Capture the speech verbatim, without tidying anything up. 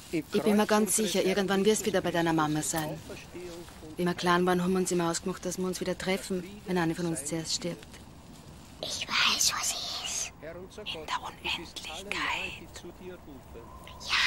Ich bin mir ganz sicher, irgendwann wirst du wieder bei deiner Mama sein. Wie wir klein waren, haben wir uns immer ausgemacht, dass wir uns wieder treffen, wenn eine von uns zuerst stirbt. Ich weiß, wo sie ist. In der Unendlichkeit. Ja,